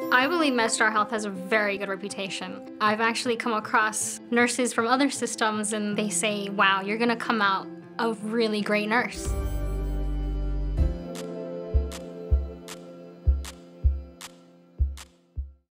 I believe MedStar Health has a very good reputation. I've actually come across nurses from other systems and they say, wow, you're gonna come out a really great nurse.